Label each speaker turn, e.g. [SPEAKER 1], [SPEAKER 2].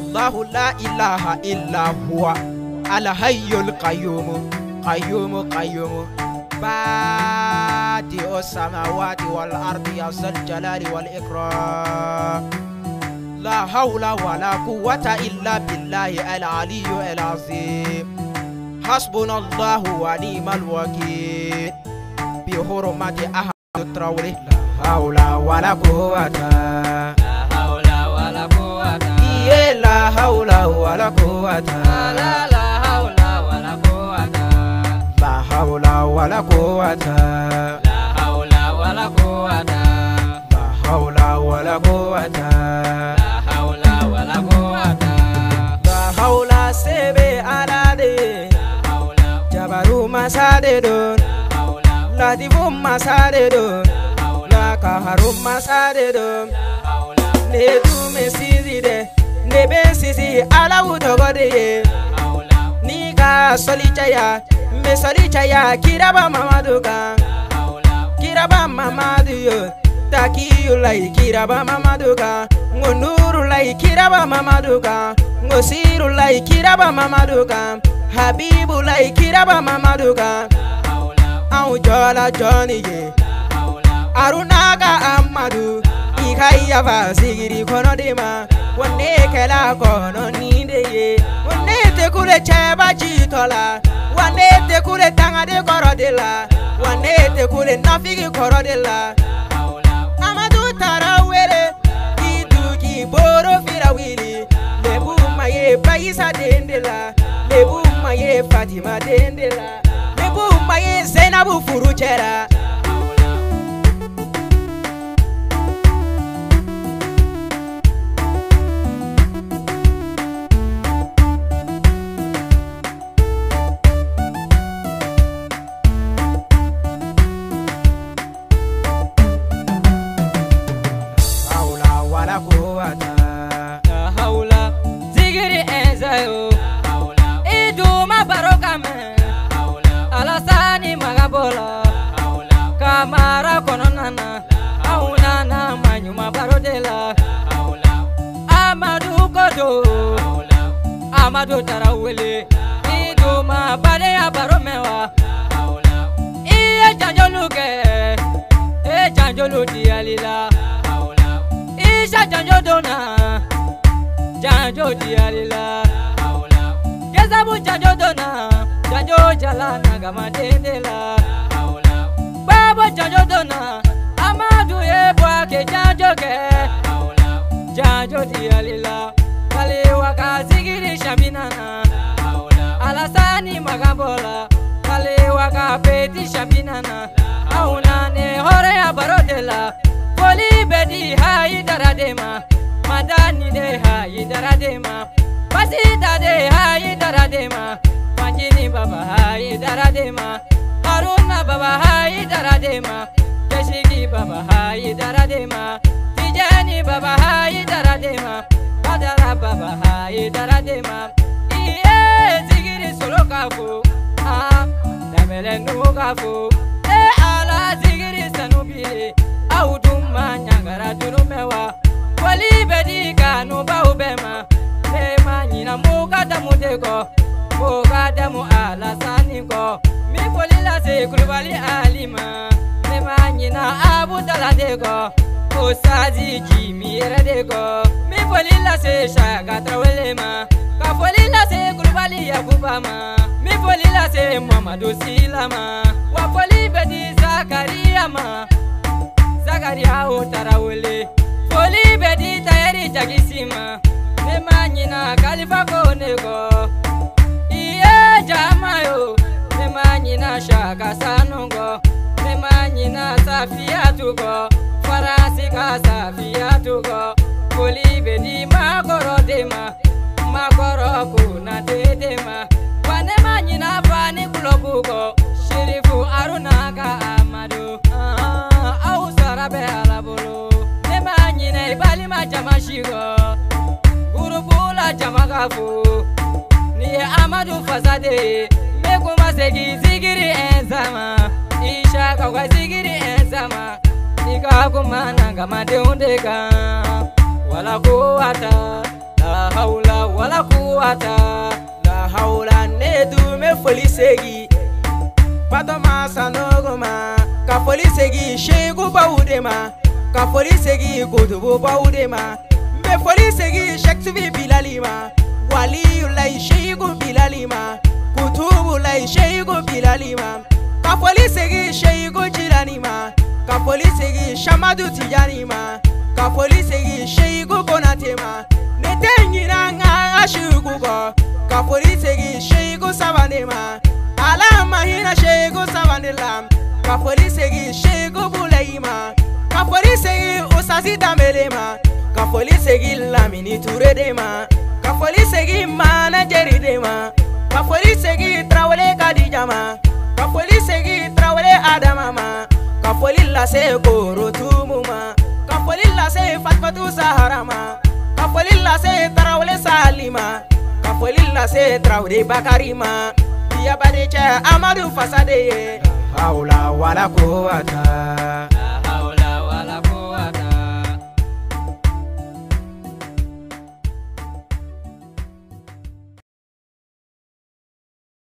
[SPEAKER 1] الله لا إله إلا هو الحي القيوم قيوم قيوم بادئ السماوات والأرض يا ذا الجلال والإكرام لا حول ولا قوة إلا بالله العلي العظيم حسبنا الله ونعم الوكيل بحرمة أحمد التراوري لا حول ولا قوة لا حول ولا قوة
[SPEAKER 2] لا حول ولا قوة
[SPEAKER 1] لا حول ولا قوة
[SPEAKER 2] لا حول ولا قوة
[SPEAKER 1] لا حول ولا قوة
[SPEAKER 2] لا حول ولا قوة
[SPEAKER 1] لا حول سبي على جبرو مساددون لا ديفو مساددون لا كهرو مساددون نيتو مسيزيده nebe sisi ala utogode nika solichaya me solichaya kiraba mamaduka kiraba mamadu yo takiyu lai kiraba mamaduka ngonuru lai kiraba mamaduka ngosiru lai kiraba mamaduka habibu lai kiraba mamaduka au jola joni ye arunaga amadu ikaya va sigiri kono dema wanne kala kono ninde ye wanne te kule cheba jitola wanne te kule tanga de korodela wanne te kule nafigi korodela amadu tarawere iduki boro firawili lebu maye baisa dendela lebu maye fatima dendela lebu maye zainabu furuchera
[SPEAKER 2] Kamara kononana aunana manyuma barodela Amadu Kodo Amadu Tarawele iduma bale abaromewa iye janjoluke e janjolu dialila isha janjodona janjo dialila Gezabu janjodona janjo jalana gamadendela Babo janjo dona Amadu ebwa ke janjo ke Janjo dialila Kale waka zigiri shabinana Alasani magabola Kale waka peti shabinana Aunane hore abarodela Foli bedi hayi daradema Madani de hayi daradema Basita de hayi daradema Majini baba hayi daradema Haruna baba hayi daradema Keshiki baba hayi daradema Tijani baba hayi daradema Badara baba hayi daradema Iye zigiri solo kafu Damele nuhu kafu ala zigiri sanubile Auduma nyangara dunumewa Wali bedika nuba ubema Lema nyina muka damu deko Muka damu ala saniko Mi polila se kurubali alima Lema nyina abu taladeko Osazi jimi eredeko Mi polila se shaka trawelema Ka polila se kurubali yakubama Mi polila se Muhammadu Silama Wa poli bedi Zakariyama Zakaria o Tarawele Poli bedi Tayeri Jagisima Lema nyina Khalifa Konego Iye jamayo Lema nyina Shaka Sanongo Lema nyina Safiyatugo Farasika Safiyatugo Poli bedi Makoro dema Makoro kuna dedema Wanema nyina Fani Kulobugo Sherifu Arunaka Amadu Au Sarabe Alabolo Lema nyina Ibali Majamashigo Gurubula Jamagafu Niye Amadu Fasade Mekuma Segi Zigiri Enzama Ishaka kwa Zigiri Enzama Ika kumana Gamade Undeka Wala kuwata La haula quwwata.
[SPEAKER 1] La hawla ne du me foli segi Patoma sanogoma ka foli segi Sheiku Bawudema ka foli segi Kutubu Bawudema me foli segi Shektubi Bilalima Waliyulai Sheiku Bilalima Kutubulai Sheiku Bilalima ka foli segi Sheiku Jilanima ka foli segi Shamadu Tijanima ka foli segi Sheiku Konatema ne tenyina nga ashuku ko ka foli segi Sheiku Sabanema alama hina Sheiku Sabanela ka foli segi Sheiku Bulaima ka foli segi Usasi Tambelema ka foli segi Lamini Ture dema ka foli segi Mana Jeri dema ka foli segi Traore Kadijama ka foli segi Traore Adamama ka foli lase Koro Tumuma ka foli lase Fatmatu Saharama ka foli lase Traore Salima ka foli lase Traore Bakarima Dia Badecha Amadou Fasade hawla wala quwwata